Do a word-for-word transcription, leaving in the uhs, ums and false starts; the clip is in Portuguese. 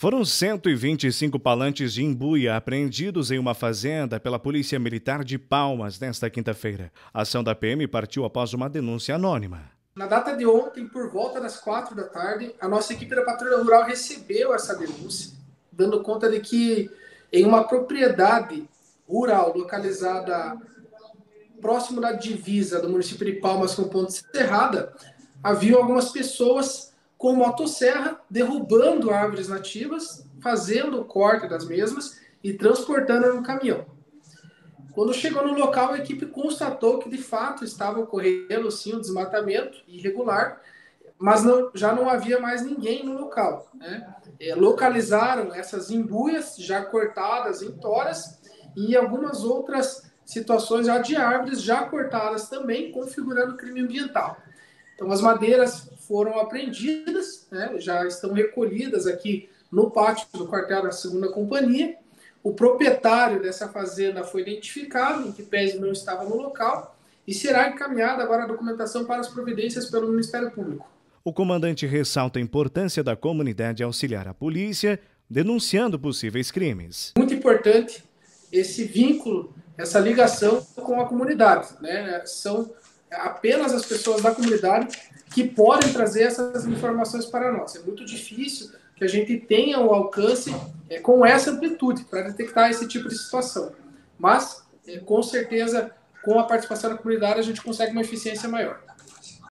Foram cento e vinte e cinco palantes de imbuia apreendidos em uma fazenda pela Polícia Militar de Palmas nesta quinta-feira. A ação da P M partiu após uma denúncia anônima. Na data de ontem, por volta das quatro da tarde, a nossa equipe da Patrulha Rural recebeu essa denúncia, dando conta de que em uma propriedade rural localizada próximo da divisa do município de Palmas com Ponte Serrada, havia algumas pessoas com motosserra derrubando árvores nativas, fazendo o corte das mesmas e transportando no caminhão. Quando chegou no local, a equipe constatou que de fato estava ocorrendo sim um desmatamento irregular, mas não, já não havia mais ninguém no local, né? É, localizaram essas imbuias já cortadas em toras e algumas outras situações já de árvores já cortadas também, configurando crime ambiental. Então as madeiras foram apreendidas, né, já estão recolhidas aqui no pátio do quartel da segunda companhia. O proprietário dessa fazenda foi identificado, em que pese não estava no local, e será encaminhada agora a documentação para as providências pelo Ministério Público. O comandante ressalta a importância da comunidade auxiliar a polícia, denunciando possíveis crimes. Muito importante esse vínculo, essa ligação com a comunidade, né? São apenas as pessoas da comunidade que podem trazer essas informações para nós. É muito difícil que a gente tenha o alcance é, com essa amplitude para detectar esse tipo de situação. Mas, é, com certeza, com a participação da comunidade, a gente consegue uma eficiência maior.